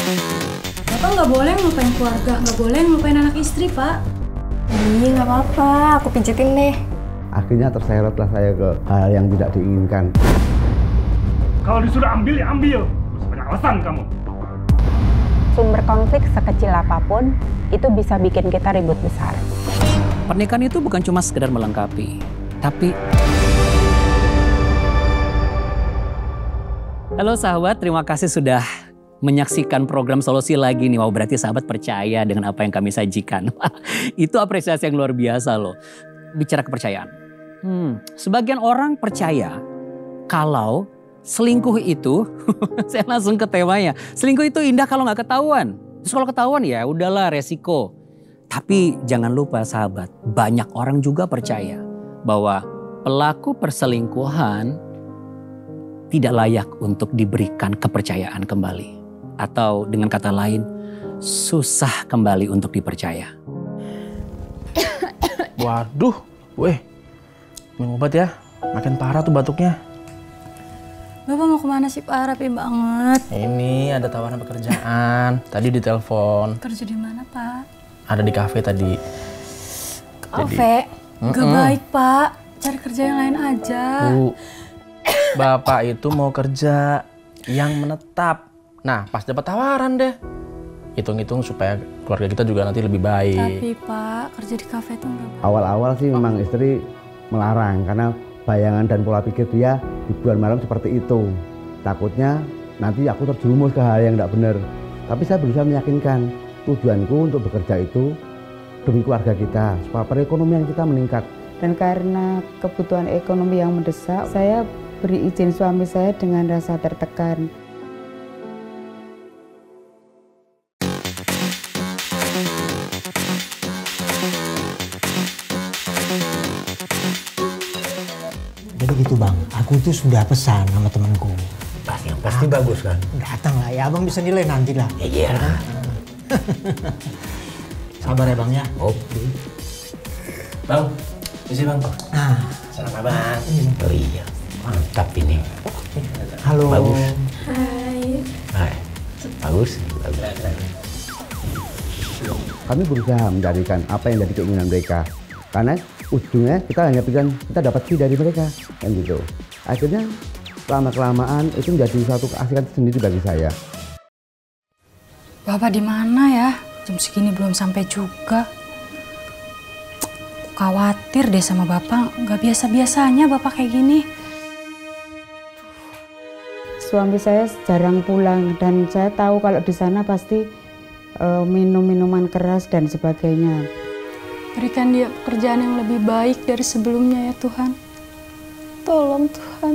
Bapak nggak boleh ngelupain keluarga, nggak boleh ngelupain anak istri, Pak. Iya, nggak apa-apa. Aku pijitin deh. Akhirnya terseretlah saya ke hal yang tidak diinginkan. Kalau disuruh ambil ya ambil. Terus banyak alasan kamu. Sumber konflik sekecil apapun itu bisa bikin kita ribut besar. Pernikahan itu bukan cuma sekedar melengkapi, tapi... Halo sahabat, terima kasih sudah menyaksikan program Solusi Lagi nih. Wow, berarti sahabat percaya dengan apa yang kami sajikan. Itu apresiasi yang luar biasa loh. Bicara kepercayaan. Sebagian orang percaya kalau selingkuh itu, saya langsung ke temanya. Selingkuh itu indah kalau nggak ketahuan. Terus kalau ketahuan ya udahlah resiko. Tapi jangan lupa sahabat, banyak orang juga percaya bahwa pelaku perselingkuhan tidak layak untuk diberikan kepercayaan kembali. Atau dengan kata lain, susah kembali untuk dipercaya. Waduh, weh, minum obat ya, makin parah tuh batuknya. Bapak mau kemana sih, Pak? Rapi banget. Ini ada tawaran pekerjaan, tadi ditelepon. Kerja di mana, Pak? Ada di kafe tadi. Kafe? Gak baik, Pak. Cari kerja yang lain aja. Bu, Bapak itu mau kerja yang menetap. Nah, pas dapat tawaran deh. Hitung-hitung supaya keluarga kita juga nanti lebih baik. Tapi, Pak, kerja di kafe itu enggak baik. Awal-awal sih memang istri melarang karena bayangan dan pola pikir dia hiburan malam seperti itu. Takutnya nanti aku terjerumus ke hal yang tidak benar. Tapi saya berusaha meyakinkan tujuanku untuk bekerja itu demi keluarga kita, supaya perekonomian kita meningkat. Dan karena kebutuhan ekonomi yang mendesak, saya beri izin suami saya dengan rasa tertekan. Jadi gitu bang, aku tuh sudah pesan sama temanku. Yang pasti bagus kan? Datang lah ya, abang bisa nilai nanti lah. Iya. Sabar ya bang ya. Oke. Bang, isi bang. Nah, sama bang. Oh iya, mantap ini. halo. Bagus. Hai. Bagus. Kami berusaha mencarikan apa yang jadi keinginan mereka. Karena ujungnya kita hanya pikiran kita dapat fee dari mereka, kan gitu. Akhirnya lama-kelamaan itu menjadi suatu keasikan sendiri bagi saya. Bapak di mana ya? Jam segini belum sampai juga. Khawatir deh sama Bapak, nggak biasa-biasanya Bapak kayak gini. Suami saya jarang pulang dan saya tahu kalau di sana pasti minum minuman keras dan sebagainya. Berikan dia pekerjaan yang lebih baik dari sebelumnya ya Tuhan. Tolong Tuhan.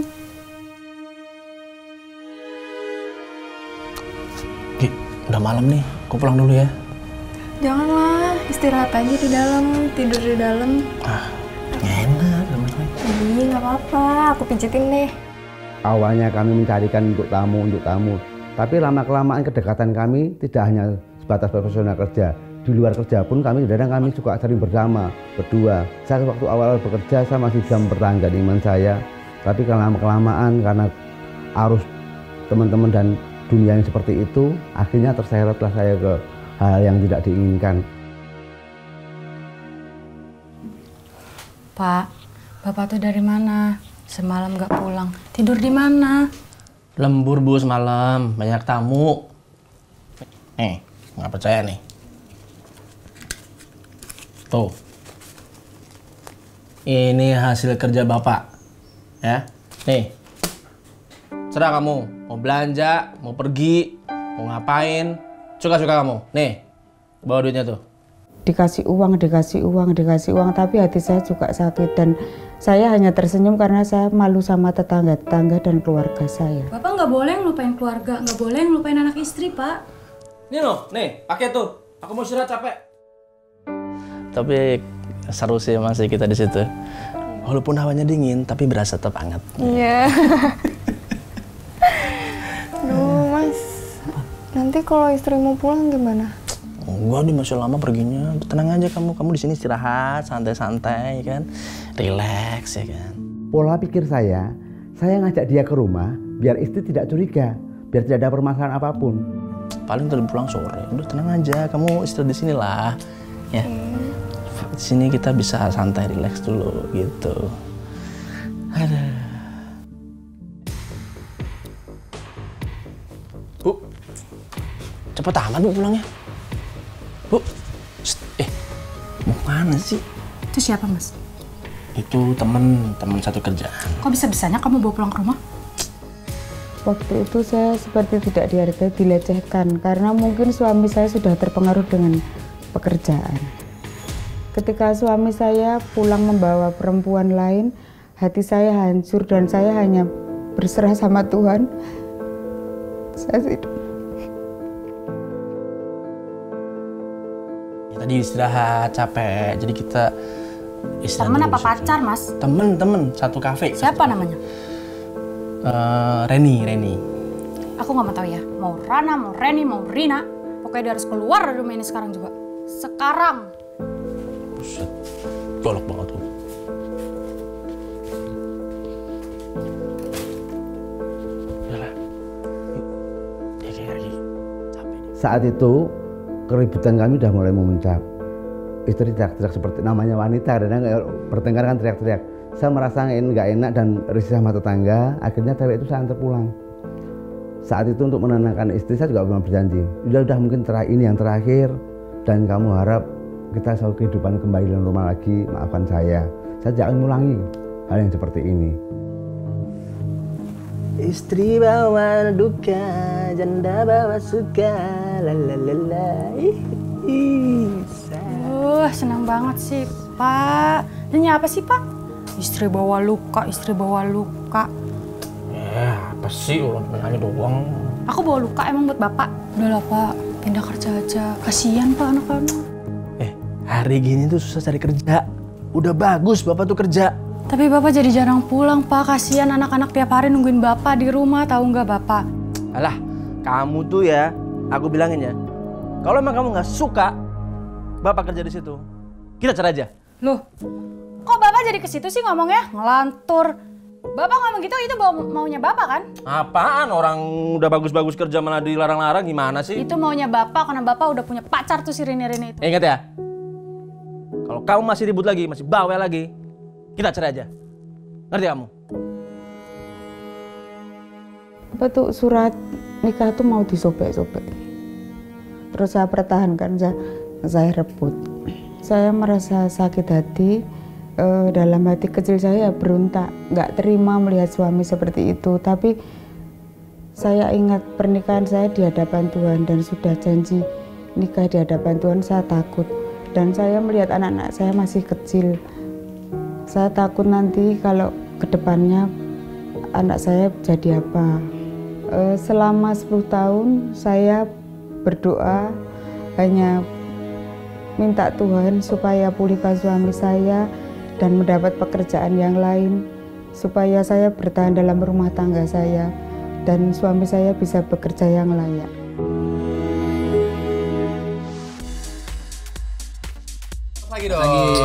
Ki, udah malam nih, aku pulang dulu ya. Janganlah, istirahat aja di dalam, tidur di dalam. Nggak enak. Iya, nggak apa-apa. Aku pijitin deh. Awalnya kami mencarikan untuk tamu, tapi lama-kelamaan kedekatan kami tidak hanya sebatas profesional kerja. Di luar kerja pun kadang kami suka sering bersama, berdua. Saya waktu awal bekerja saya masih bisa mempertahankan iman saya, tapi lama-kelamaan karena arus teman-teman dan dunia yang seperti itu, akhirnya terseretlah saya ke hal yang tidak diinginkan. Pak, Bapak tuh dari mana? Semalam nggak pulang. Tidur di mana? Lembur bu semalam, banyak tamu. Nggak percaya nih. Tuh. Ini hasil kerja Bapak. Ya. Nih. Serah kamu. Mau belanja, mau pergi, mau ngapain. Suka-suka kamu. Nih. Bawa duitnya tuh. Dikasih uang, tapi hati saya juga sakit dan saya hanya tersenyum karena saya malu sama tetangga-tetangga dan keluarga saya. Bapak nggak boleh ngelupain keluarga, nggak boleh ngelupain anak istri, Pak. Nih loh, nih, pakai tuh. Aku mau istirahat capek. Tapi seru sih masih kita di situ. Walaupun hawanya dingin, tapi berasa tetap hangat. Iya. Duh, Mas. Nanti kalau istri mau pulang gimana? Enggak, dia masih lama perginya. Tenang aja kamu. Kamu di sini istirahat, santai-santai kan. Relax ya kan. Pola pikir saya ngajak dia ke rumah biar istri tidak curiga, biar tidak ada permasalahan apapun. Paling udah pulang sore. Udah tenang aja, kamu istirahat di sini lah. Ya. Di sini kita bisa santai, relax dulu gitu. Aduh. Bu, cepet amat Bu pulangnya. Bu, mau kemana sih? Itu siapa, Mas? Itu temen satu kerjaan. Kok bisa-bisanya kamu bawa pulang ke rumah? Waktu itu saya seperti tidak dihargai, dilecehkan karena mungkin suami saya sudah terpengaruh dengan pekerjaan. Ketika suami saya pulang membawa perempuan lain, hati saya hancur dan saya hanya berserah sama Tuhan. Ya, tadi istirahat capek, jadi kita istirahat. Temen apa pacar, Mas? Temen satu kafe. Siapa namanya? Reni. Aku nggak mau tahu ya. Mau Rana, mau Reni, mau Rina. Pokoknya dia harus keluar dari rumah ini sekarang juga. Sekarang. Buset, golok banget tuh. Yalah, yuk. Ya kayak lagi capek. Saat itu keributan kami udah mulai memuncak. Istri teriak-teriak seperti namanya wanita, kadang bertengkar kan teriak-teriak. Saya merasa nggak enak dan risih sama tetangga. Akhirnya cewek itu saya antar pulang. Saat itu untuk menenangkan istri saya juga belum berjanji. Udah mungkin ini yang terakhir dan kamu harap kita selalu kehidupan kembali normal lagi. Maafkan saya jangan mengulangi hal yang seperti ini. Istri bawa duka, janda bawa suka, lalalala. Senang banget sih, Pak. Ini apa sih, Pak? Istri bawa luka. Apa sih, orang nanya doang. Aku bawa luka emang buat Bapak. Udahlah, Pak. Pindah kerja aja. Kasihan, Pak, anak-anak. Hari gini tuh susah cari kerja. Udah bagus Bapak tuh kerja. Tapi Bapak jadi jarang pulang, Pak. Kasihan anak-anak tiap hari nungguin Bapak di rumah, tahu nggak, Bapak? Alah, kamu tuh ya, aku bilangin ya. Kalau emang kamu nggak suka Bapak kerja di situ, kita cerai aja. Loh, kok Bapak jadi ke situ sih ngomongnya? Ngelantur. Bapak ngomong gitu, itu maunya Bapak kan? Apaan? Orang udah bagus-bagus kerja malah dilarang-larang, gimana sih? Itu maunya Bapak, karena Bapak udah punya pacar tuh si Rini itu. Ingat ya, kalau kamu masih ribut lagi, masih bawel lagi, kita cerai aja. Ngerti kamu? Apa tuh surat nikah tuh mau disobek-sobek. Terus saya pertahankan, saya rebut. Saya merasa sakit hati, dalam hati kecil saya berontak, nggak terima melihat suami seperti itu. Tapi saya ingat pernikahan saya di hadapan Tuhan dan sudah janji nikah di hadapan Tuhan, saya takut. Dan saya melihat anak-anak saya masih kecil. Saya takut nanti kalau kedepannya anak saya jadi apa. Selama 10 tahun saya berdoa hanya minta Tuhan supaya pulihkan suami saya dan mendapat pekerjaan yang lain, supaya saya bertahan dalam rumah tangga saya dan suami saya bisa bekerja yang layak. Lagi dong.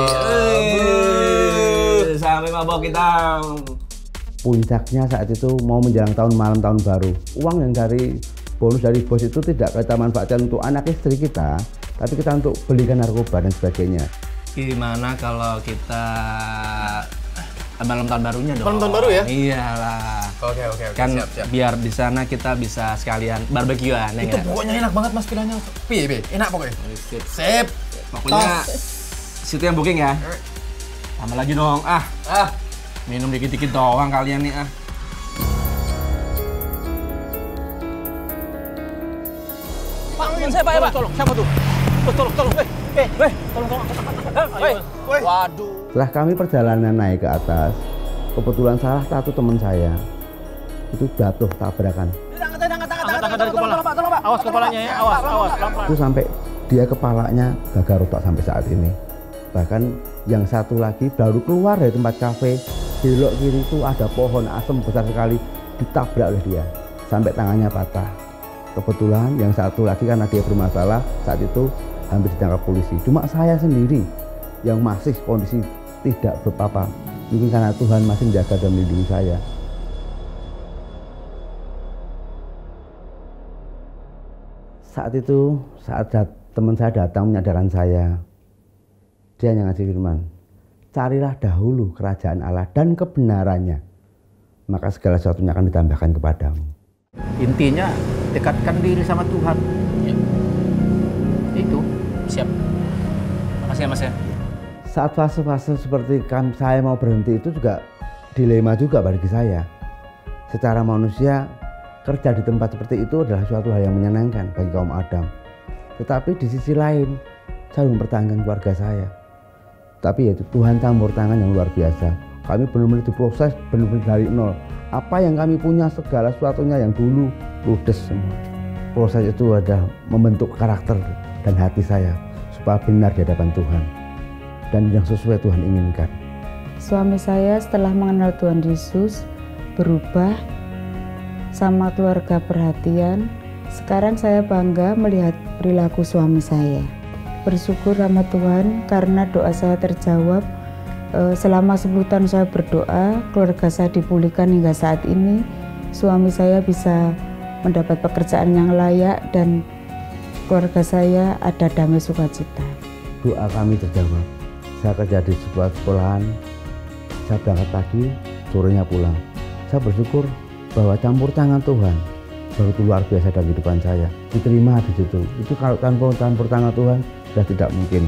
Sampai mabok kita. Puncaknya saat itu mau menjelang malam tahun baru. Uang yang dari bonus dari bos itu tidak kita manfaatkan untuk anak istri kita, tapi kita untuk belikan narkoba dan sebagainya. Gimana kalau kita malam tahun barunya dong? Malam tahun baru ya? Iyalah. Oke. Kan siap. biar di sana kita bisa sekalian barbekyuan. Itu pokoknya enak banget mas pilihannya. Piye, enak pokoknya. Sip. Pokoknya situ yang booking ya. Tambah lagi dong. Minum dikit-dikit doang kalian nih Pak, saya Pak ya Pak. Tolong, siapa tuh? Tolong. Tolong. Waduh. Setelah kami perjalanan naik ke atas, kebetulan salah satu teman saya itu jatuh tabrakan. Angkat dari kepala. Tolong Pak. Awas kepalanya ya. Awas. Pelan-pelan. Itu sampai dia kepalanya gagal retak sampai saat ini. Bahkan yang satu lagi baru keluar dari tempat kafe, belok kiri itu ada pohon asem besar sekali, ditabrak oleh dia sampai tangannya patah. Kebetulan yang satu lagi karena dia bermasalah saat itu hampir ditangkap polisi. Cuma saya sendiri yang masih kondisi tidak berapa-apa. Mungkin karena Tuhan masih menjaga dan melindungi saya. Saat itu, teman saya datang menyadarkan saya, dia yang ngasih firman, carilah dahulu kerajaan Allah dan kebenarannya, maka segala sesuatunya akan ditambahkan kepadamu. Intinya dekatkan diri sama Tuhan. Ya. Itu. Siap. Makasih ya Mas ya. Saat fase-fase seperti saya mau berhenti itu juga dilema juga bagi saya. Secara manusia, kerja di tempat seperti itu adalah suatu hal yang menyenangkan bagi kaum Adam. Tetapi di sisi lain, saya mempertahankan keluarga saya. Tapi yaitu Tuhan campur tangan yang luar biasa. Kami benar-benar diproses benar-benar dari nol. Apa yang kami punya, segala sesuatunya yang dulu ludes semua. Proses itu adalah membentuk karakter dan hati saya supaya benar di hadapan Tuhan dan yang sesuai Tuhan inginkan. Suami saya setelah mengenal Tuhan Yesus berubah, sama keluarga perhatian. Sekarang saya bangga melihat perilaku suami saya. Bersyukur sama Tuhan karena doa saya terjawab. Selama 10 tahun saya berdoa, keluarga saya dipulihkan hingga saat ini. Suami saya bisa mendapat pekerjaan yang layak dan keluarga saya ada damai sukacita. Doa kami terjawab. Saya kerja di sebuah sekolahan, saya berangkat pagi, sorenya pulang. Saya bersyukur bahwa campur tangan Tuhan baru luar biasa dalam kehidupan saya. Diterima di situ. Itu kalau tanpa campur tangan Tuhan sudah tidak mungkin.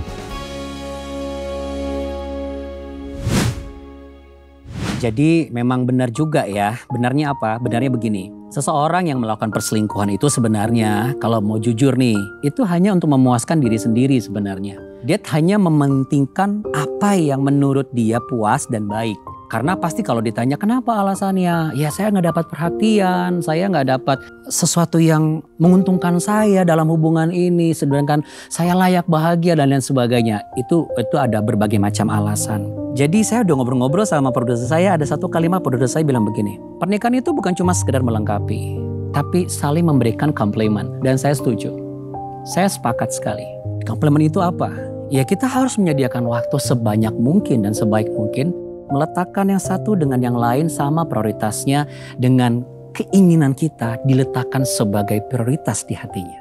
Jadi memang benar juga ya. Benarnya apa? Benarnya begini. Seseorang yang melakukan perselingkuhan itu sebenarnya kalau mau jujur nih, itu hanya untuk memuaskan diri sendiri sebenarnya. Dia hanya mementingkan apa yang menurut dia puas dan baik. Karena pasti kalau ditanya kenapa alasannya, ya saya nggak dapat perhatian, saya nggak dapat sesuatu yang menguntungkan saya dalam hubungan ini, sedangkan saya layak bahagia dan lain sebagainya. Itu ada berbagai macam alasan. Jadi saya udah ngobrol-ngobrol sama produser saya, ada satu kalimat produser saya bilang begini, pernikahan itu bukan cuma sekedar melengkapi, tapi saling memberikan komplimen. Dan saya setuju, saya sepakat sekali. Komplimen itu apa? Ya kita harus menyediakan waktu sebanyak mungkin dan sebaik mungkin, meletakkan yang satu dengan yang lain sama prioritasnya, dengan keinginan kita diletakkan sebagai prioritas di hatinya.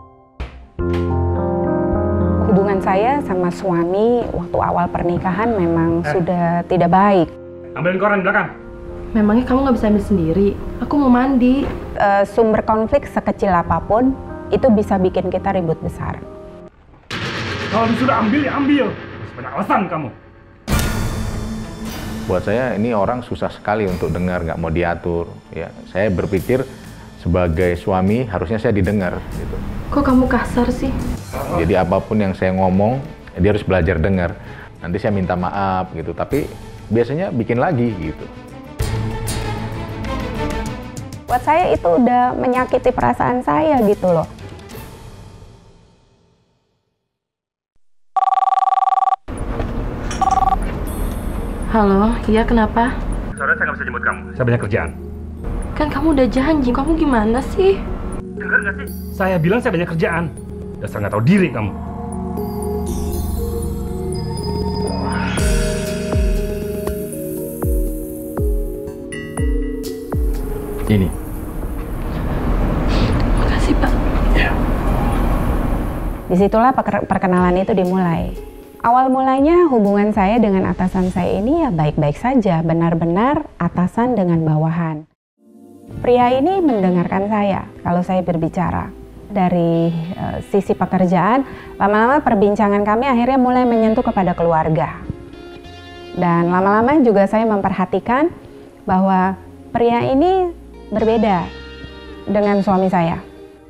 Hubungan saya sama suami waktu awal pernikahan memang sudah tidak baik. Ambilin koran di belakang. Memangnya kamu nggak bisa ambil sendiri? Aku mau mandi. Sumber konflik sekecil apapun itu bisa bikin kita ribut besar. Kalau disuruh ambil ya ambil. Banyak alasan kamu. Buat saya ini orang susah sekali untuk dengar, nggak mau diatur. Ya, saya berpikir sebagai suami harusnya saya didengar. Gitu. Kok kamu kasar sih? Jadi apapun yang saya ngomong, dia harus belajar dengar. Nanti saya minta maaf gitu, tapi biasanya bikin lagi gitu. Buat saya itu udah menyakiti perasaan saya gitu loh. Halo, iya kenapa? Sore saya nggak bisa jemput kamu, saya banyak kerjaan. Kan kamu udah janji, kamu gimana sih? Dengar nggak sih? Saya bilang saya banyak kerjaan. Dasar nggak tahu diri kamu. Ini. Makasih Pak. Ya. Disitulah perkenalan itu dimulai. Awal mulanya hubungan saya dengan atasan saya ini ya baik-baik saja, benar-benar atasan dengan bawahan. Pria ini mendengarkan saya kalau saya berbicara. Dari sisi pekerjaan, lama-lama perbincangan kami akhirnya mulai menyentuh kepada keluarga. Dan lama-lama juga saya memperhatikan bahwa pria ini berbeda dengan suami saya.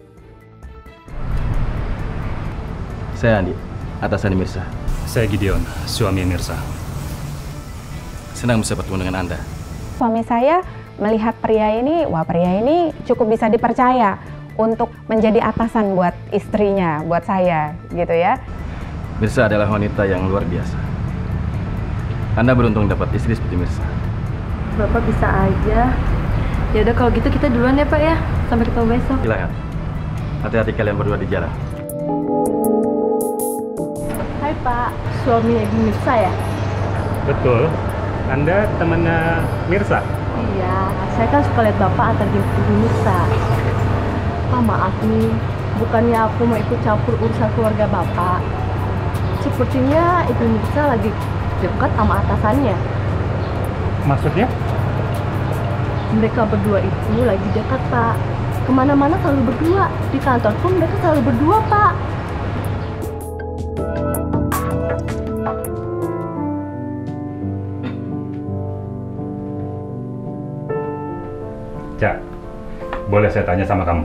Saya Andi, atasan Mirsa. Saya Gideon, suami Mirsa. Senang bisa bertemu dengan Anda. Suami saya melihat pria ini, wah pria ini cukup bisa dipercaya untuk menjadi atasan buat istrinya, buat saya, gitu ya. Mirsa adalah wanita yang luar biasa. Anda beruntung dapat istri seperti Mirsa. Bapak bisa aja. Ya udah kalau gitu kita duluan ya Pak ya. Sampai ketemu besok. Silakan. Hati-hati kalian berdua di jalan. Hai Pak, suami Ibu Mirsa ya? Betul. Anda temannya Mirsa? Iya, saya kan suka lihat Bapak antar jemput Ibu Mirsa. Pak maaf nih, Bukannya aku mau ikut campur urusan keluarga Bapak. Sepertinya Ibu Nisa lagi dekat sama atasannya. Maksudnya? Mereka berdua itu lagi dekat, Pak. Kemana-mana selalu berdua. Di kantor pun mereka selalu berdua, Pak. Cak, boleh saya tanya sama kamu?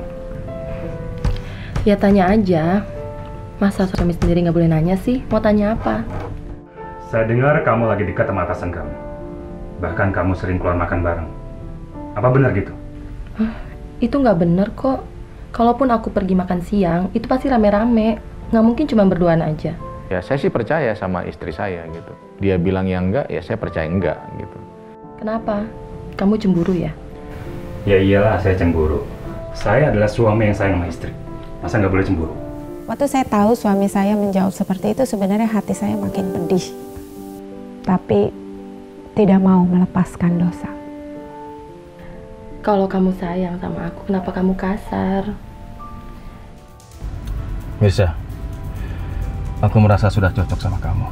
Ya tanya aja. Masa suami sendiri nggak boleh nanya sih? Mau tanya apa? Saya dengar kamu lagi dekat sama atasan kamu. Bahkan kamu sering keluar makan bareng. Apa benar gitu? Itu nggak bener kok. Kalaupun aku pergi makan siang, itu pasti rame-rame. Nggak mungkin cuma berduaan aja. Ya saya sih percaya sama istri saya gitu. Dia bilang yang enggak, ya saya percaya enggak gitu. Kenapa? Kamu cemburu ya? Ya iyalah, saya cemburu. Saya adalah suami yang sayang sama istri. Masa nggak boleh cemburu? Waktu saya tahu suami saya menjawab seperti itu, sebenarnya hati saya makin pedih. Tapi tidak mau melepaskan dosa. Kalau kamu sayang sama aku, kenapa kamu kasar? Bisa. Aku merasa sudah cocok sama kamu.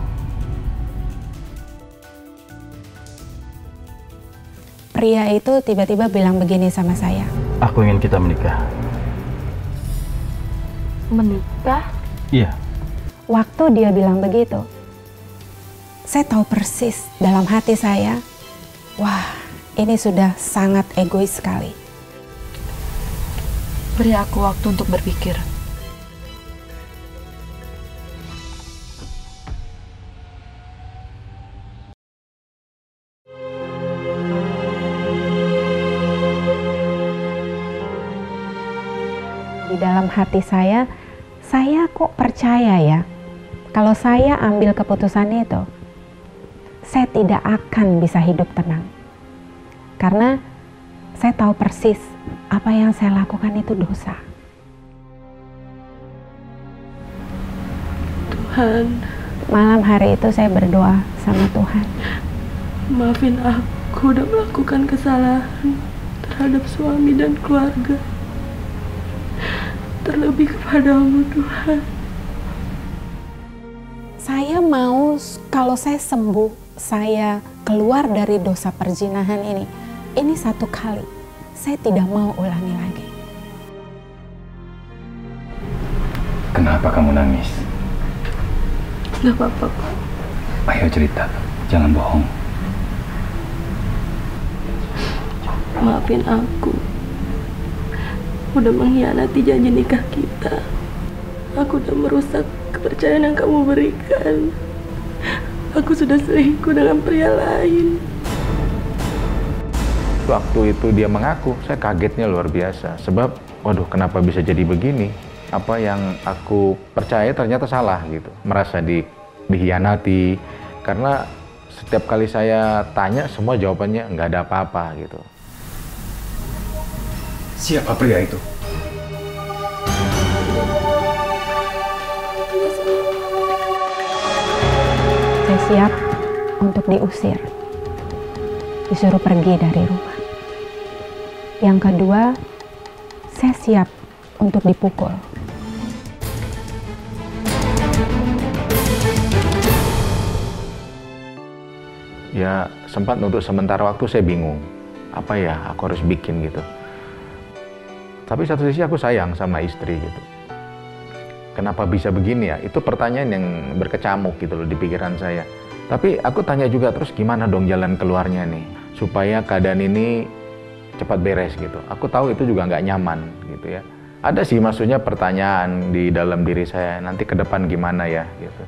Pria itu tiba-tiba bilang begini sama saya. Aku ingin kita menikah. Menikah? Iya. Waktu dia bilang begitu, saya tahu persis dalam hati saya, wah, ini sudah sangat egois sekali. Beri aku waktu untuk berpikir. Di dalam hati saya kok percaya ya, kalau saya ambil keputusan itu, saya tidak akan bisa hidup tenang. Karena saya tahu persis apa yang saya lakukan itu dosa. Tuhan, malam hari itu saya berdoa sama Tuhan. Maafin aku udah melakukan kesalahan terhadap suami dan keluarga. Terlebih kepadamu, Tuhan. Saya mau kalau saya sembuh, saya keluar dari dosa perzinahan ini satu kali. Saya tidak mau ulangi lagi. Kenapa kamu nangis? Gak apa-apa, Pak. Ayo cerita, jangan bohong. Maafin aku. Udah mengkhianati janji nikah kita. Aku udah merusak kepercayaan yang kamu berikan. Aku sudah selingkuh dengan pria lain. Waktu itu dia mengaku, saya kagetnya luar biasa. Sebab, waduh kenapa bisa jadi begini? Apa yang aku percaya ternyata salah gitu. Merasa dikhianati. Karena setiap kali saya tanya, semua jawabannya nggak ada apa-apa gitu. Siapa pria itu? Saya siap untuk diusir, disuruh pergi dari rumah. Yang kedua, saya siap untuk dipukul. Ya sempat untuk sementara waktu saya bingung. Apa ya aku harus bikin gitu. Tapi satu sisi aku sayang sama istri gitu. Kenapa bisa begini ya? Itu pertanyaan yang berkecamuk gitu loh di pikiran saya. Tapi aku tanya juga terus gimana dong jalan keluarnya nih. Supaya keadaan ini cepat beres gitu. Aku tahu itu juga nggak nyaman gitu ya. Ada sih maksudnya pertanyaan di dalam diri saya. Nanti ke depan gimana ya gitu.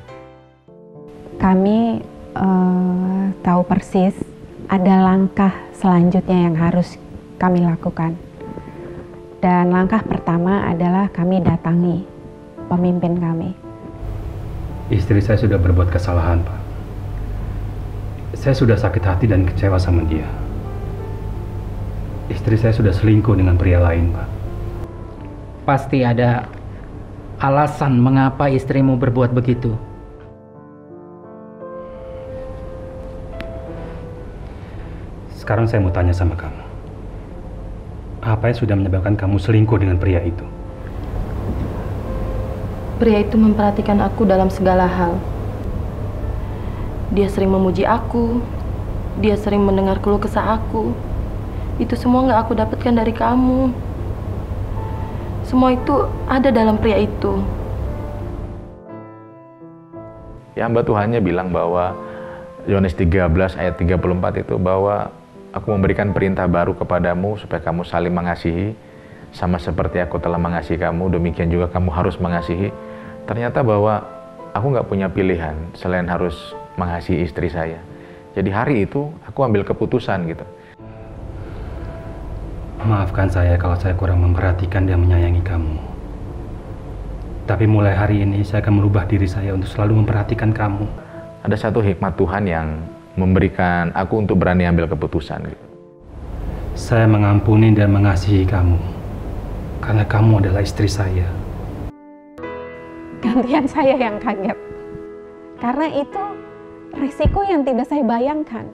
Kami tahu persis ada langkah selanjutnya yang harus kami lakukan. Dan langkah pertama adalah kami datangi pemimpin kami. Istri saya sudah berbuat kesalahan, Pak. Saya sudah sakit hati dan kecewa sama dia. Istri saya sudah selingkuh dengan pria lain, Pak. Pasti ada alasan mengapa istrimu berbuat begitu. Sekarang saya mau tanya sama kamu. Apa yang sudah menyebabkan kamu selingkuh dengan pria itu? Pria itu memperhatikan aku dalam segala hal. Dia sering memuji aku. Dia sering mendengar keluh kesah aku. Itu semua nggak aku dapatkan dari kamu. Semua itu ada dalam pria itu. Ya, hamba Tuhannya bilang bahwa Yohanes 13 ayat 34 itu bahwa aku memberikan perintah baru kepadamu supaya kamu saling mengasihi sama seperti aku telah mengasihi kamu, demikian juga kamu harus mengasihi. Ternyata bahwa aku nggak punya pilihan selain harus mengasihi istri saya. Jadi hari itu aku ambil keputusan gitu. Maafkan saya kalau saya kurang memperhatikan dan menyayangi kamu. Tapi mulai hari ini saya akan merubah diri saya untuk selalu memperhatikan kamu. Ada satu hikmat Tuhan yang memberikan aku untuk berani ambil keputusan gitu. Saya mengampuni dan mengasihi kamu karena kamu adalah istri saya. Gantian saya yang kaget. Karena itu resiko yang tidak saya bayangkan.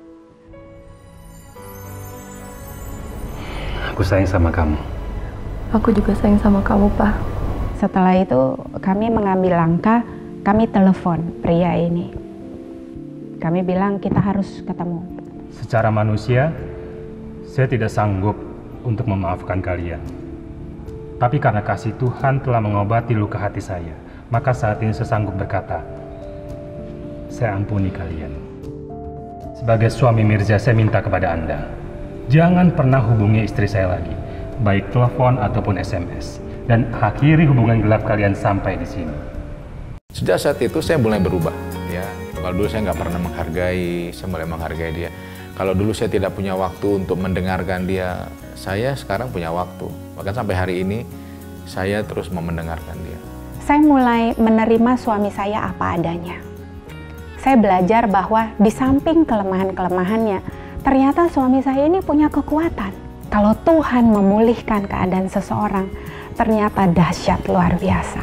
Aku sayang sama kamu. Aku juga sayang sama kamu, Pak. Setelah itu kami mengambil langkah, kami telepon pria ini. Kami bilang kita harus ketemu. Secara manusia, saya tidak sanggup untuk memaafkan kalian. Tapi karena kasih Tuhan telah mengobati luka hati saya, maka saat ini saya sanggup berkata, saya ampuni kalian. Sebagai suami Mirza, saya minta kepada Anda, jangan pernah hubungi istri saya lagi, baik telepon ataupun SMS. Dan akhiri hubungan gelap kalian sampai di sini. Sejak saat itu saya mulai berubah. Ya, kalau dulu saya nggak pernah menghargai, saya mulai menghargai dia. Kalau dulu saya tidak punya waktu untuk mendengarkan dia, saya sekarang punya waktu. Bahkan sampai hari ini saya terus mau mendengarkan dia. Saya mulai menerima suami saya apa adanya. Saya belajar bahwa di samping kelemahan-kelemahannya, ternyata suami saya ini punya kekuatan. Kalau Tuhan memulihkan keadaan seseorang, ternyata dahsyat luar biasa.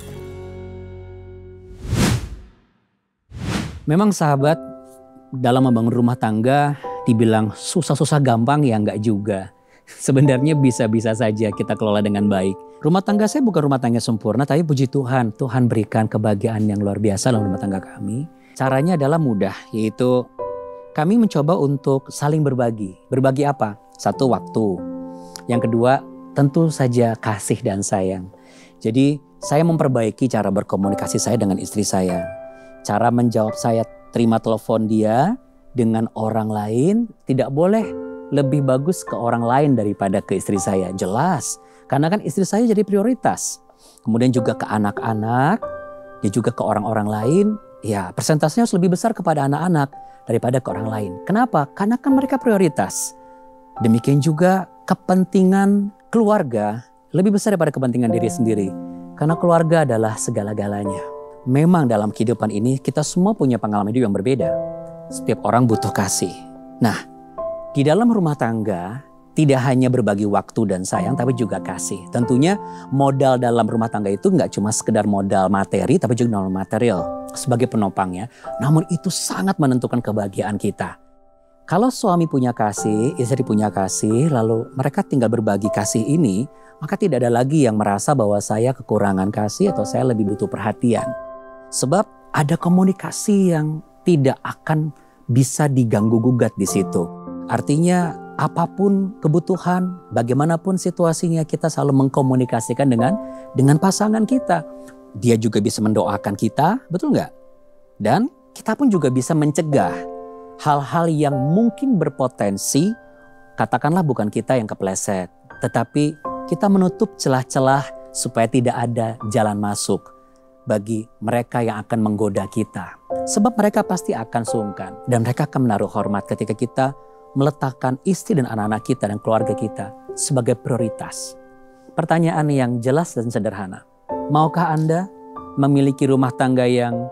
Memang sahabat, dalam membangun rumah tangga dibilang susah-susah gampang ya enggak juga. Sebenarnya bisa-bisa saja kita kelola dengan baik. Rumah tangga saya bukan rumah tangga sempurna, tapi puji Tuhan, Tuhan berikan kebahagiaan yang luar biasa dalam rumah tangga kami. Caranya adalah mudah, yaitu kami mencoba untuk saling berbagi. Berbagi apa? Satu, waktu. Yang kedua, tentu saja kasih dan sayang. Jadi saya memperbaiki cara berkomunikasi saya dengan istri saya. Cara menjawab saya terima telepon dia dengan orang lain tidak boleh lebih bagus ke orang lain daripada ke istri saya. Jelas, karena kan istri saya jadi prioritas. Kemudian juga ke anak-anak, dia juga ke orang-orang lain. Ya, persentasenya harus lebih besar kepada anak-anak daripada ke orang lain. Kenapa? Karena kan mereka prioritas. Demikian juga kepentingan keluarga lebih besar daripada kepentingan diri sendiri. Karena keluarga adalah segala-galanya. Memang dalam kehidupan ini kita semua punya pengalaman hidup yang berbeda. Setiap orang butuh kasih. Nah, di dalam rumah tangga tidak hanya berbagi waktu dan sayang, tapi juga kasih. Tentunya modal dalam rumah tangga itu nggak cuma sekedar modal materi, tapi juga modal material sebagai penopangnya. Namun itu sangat menentukan kebahagiaan kita. Kalau suami punya kasih, istri punya kasih, lalu mereka tinggal berbagi kasih ini, maka tidak ada lagi yang merasa bahwa saya kekurangan kasih atau saya lebih butuh perhatian. Sebab ada komunikasi yang tidak akan bisa diganggu-gugat di situ. Artinya apapun kebutuhan, bagaimanapun situasinya, kita selalu mengkomunikasikan dengan pasangan kita. Dia juga bisa mendoakan kita, betul nggak? Dan kita pun juga bisa mencegah hal-hal yang mungkin berpotensi, katakanlah bukan kita yang kepleset, tetapi kita menutup celah-celah supaya tidak ada jalan masuk bagi mereka yang akan menggoda kita. Sebab mereka pasti akan sungkan dan mereka akan menaruh hormat ketika kita meletakkan istri dan anak-anak kita dan keluarga kita sebagai prioritas. Pertanyaan yang jelas dan sederhana. Maukah Anda memiliki rumah tangga yang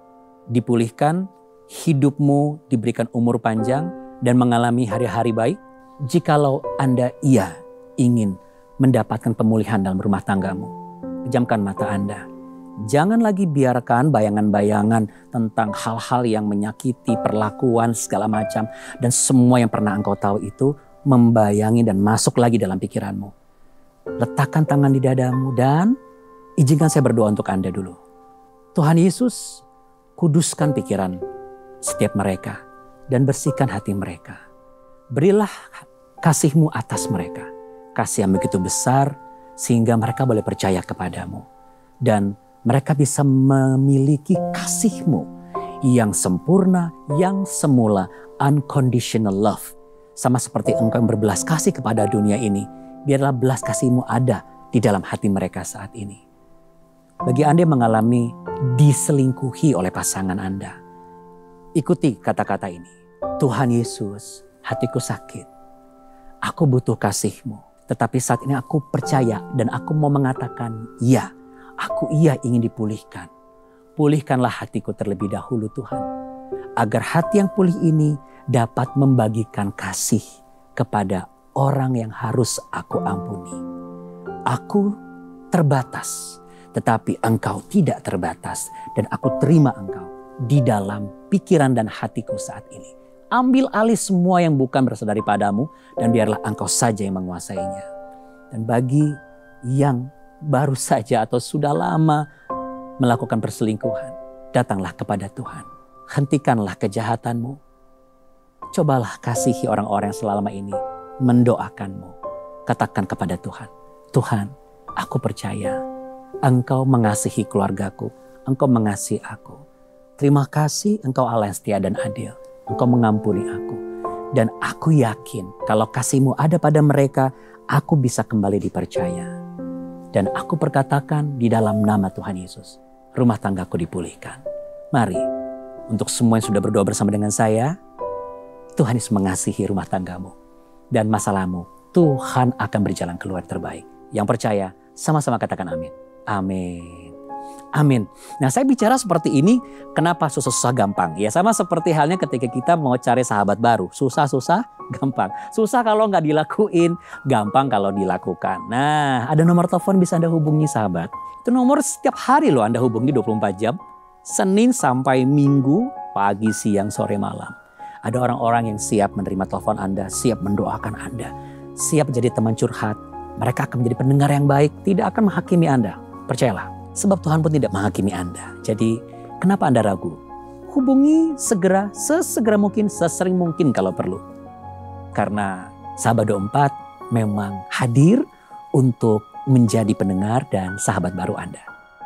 dipulihkan, hidupmu diberikan umur panjang dan mengalami hari-hari baik? Jikalau Anda ingin mendapatkan pemulihan dalam rumah tanggamu, pejamkan mata Anda. Jangan lagi biarkan bayangan-bayangan tentang hal-hal yang menyakiti, perlakuan segala macam, dan semua yang pernah engkau tahu itu membayangi dan masuk lagi dalam pikiranmu. Letakkan tangan di dadamu dan izinkan saya berdoa untuk Anda dulu. Tuhan Yesus, kuduskan pikiran setiap mereka dan bersihkan hati mereka. Berilah kasih-Mu atas mereka. Kasih yang begitu besar sehingga mereka boleh percaya kepadamu. Dan mereka bisa memiliki kasih-Mu yang sempurna, yang semula, unconditional love. Sama seperti Engkau yang berbelas kasih kepada dunia ini, biarlah belas kasih-Mu ada di dalam hati mereka saat ini. Bagi Anda yang mengalami diselingkuhi oleh pasangan Anda, ikuti kata-kata ini. Tuhan Yesus, hatiku sakit. Aku butuh kasih-Mu. Tetapi saat ini aku percaya dan aku mau mengatakan ya. Aku ingin dipulihkan. Pulihkanlah hatiku terlebih dahulu Tuhan. Agar hati yang pulih ini dapat membagikan kasih kepada orang yang harus aku ampuni. Aku terbatas. Tetapi Engkau tidak terbatas. Dan aku terima Engkau di dalam pikiran dan hatiku saat ini. Ambil alih semua yang bukan berasal daripadamu. Dan biarlah Engkau saja yang menguasainya. Dan bagi yang baru saja atau sudah lama melakukan perselingkuhan, datanglah kepada Tuhan. Hentikanlah kejahatanmu. Cobalah kasihi orang-orang yang selama ini mendoakanmu. Katakan kepada Tuhan, Tuhan, aku percaya Engkau mengasihi keluargaku. Engkau mengasihi aku. Terima kasih Engkau Allah yang setia dan adil. Engkau mengampuni aku. Dan aku yakin kalau kasih-Mu ada pada mereka, aku bisa kembali dipercaya. Dan aku perkatakan di dalam nama Tuhan Yesus, rumah tanggaku dipulihkan. Mari, untuk semua yang sudah berdoa bersama dengan saya, Tuhan Yesus mengasihi rumah tanggamu. Dan masalahmu, Tuhan akan berjalan keluar terbaik. Yang percaya, sama-sama katakan amin. Amin. Amin. Nah, saya bicara seperti ini, kenapa susah-susah gampang? Ya sama seperti halnya ketika kita mau cari sahabat baru. Susah-susah, gampang. Susah kalau nggak dilakuin, gampang kalau dilakukan. Nah, ada nomor telepon bisa Anda hubungi sahabat. Itu nomor setiap hari loh Anda hubungi 24 jam. Senin sampai Minggu, pagi, siang, sore, malam. Ada orang-orang yang siap menerima telepon Anda, siap mendoakan Anda. Siap jadi teman curhat. Mereka akan menjadi pendengar yang baik, tidak akan menghakimi Anda. Percayalah. Sebab Tuhan pun tidak menghakimi Anda. Jadi kenapa Anda ragu? Hubungi segera, sesegera mungkin, sesering mungkin kalau perlu. Karena Sahabat 24 memang hadir untuk menjadi pendengar dan sahabat baru Anda.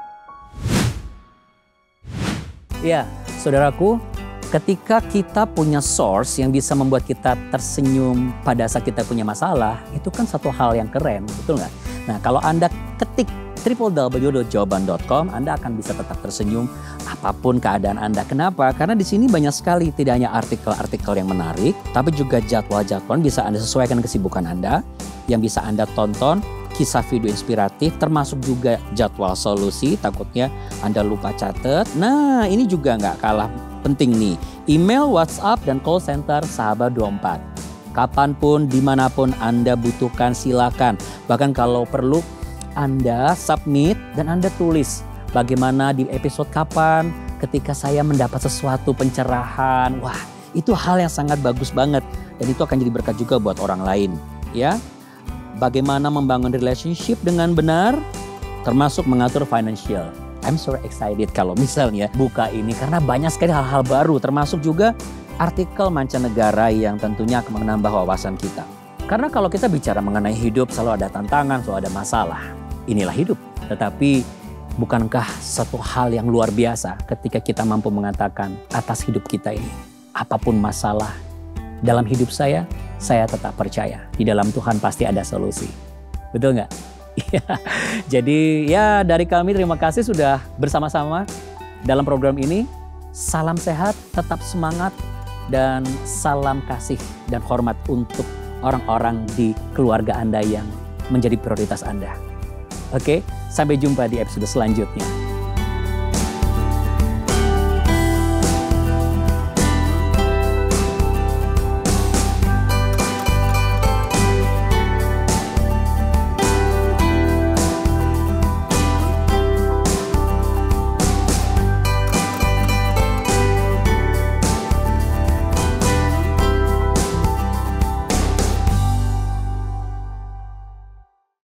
Ya, saudaraku, ketika kita punya source yang bisa membuat kita tersenyum pada saat kita punya masalah, itu kan satu hal yang keren, betul nggak? Nah, kalau Anda ketik www.jawaban.com, Anda akan bisa tetap tersenyum apapun keadaan Anda. Kenapa? Karena di sini banyak sekali, tidak hanya artikel-artikel yang menarik, tapi juga jadwal-jadwal bisa Anda sesuaikan kesibukan Anda, yang bisa Anda tonton, kisah video inspiratif, termasuk juga jadwal solusi, takutnya Anda lupa catat. Nah, ini juga nggak kalah penting nih, email, WhatsApp, dan call center Sahabat 24. Kapanpun, dimanapun Anda butuhkan, silakan. Bahkan kalau perlu, Anda submit dan Anda tulis bagaimana di episode kapan ketika saya mendapat sesuatu pencerahan. Wah, itu hal yang sangat bagus banget dan itu akan jadi berkat juga buat orang lain, ya. Bagaimana membangun relationship dengan benar, termasuk mengatur financial. I'm so excited kalau misalnya buka ini karena banyak sekali hal-hal baru, termasuk juga artikel mancanegara yang tentunya akan menambah wawasan kita. Karena kalau kita bicara mengenai hidup selalu ada tantangan, selalu ada masalah. Inilah hidup. Tetapi bukankah satu hal yang luar biasa ketika kita mampu mengatakan atas hidup kita ini, apapun masalah dalam hidup saya tetap percaya di dalam Tuhan pasti ada solusi. Betul nggak? Jadi ya dari kami terima kasih sudah bersama-sama dalam program ini. Salam sehat, tetap semangat, dan salam kasih dan hormat untuk orang-orang di keluarga Anda yang menjadi prioritas Anda. Oke, sampai jumpa di episode selanjutnya.